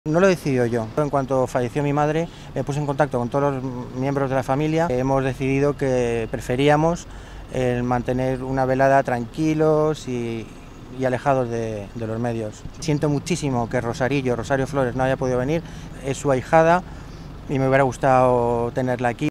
No lo he decidido yo. En cuanto falleció mi madre, me puse en contacto con todos los miembros de la familia. Hemos decidido que preferíamos mantener una velada tranquilos y alejados de los medios. Siento muchísimo que Rosario Flores no haya podido venir, es su ahijada y me hubiera gustado tenerla aquí.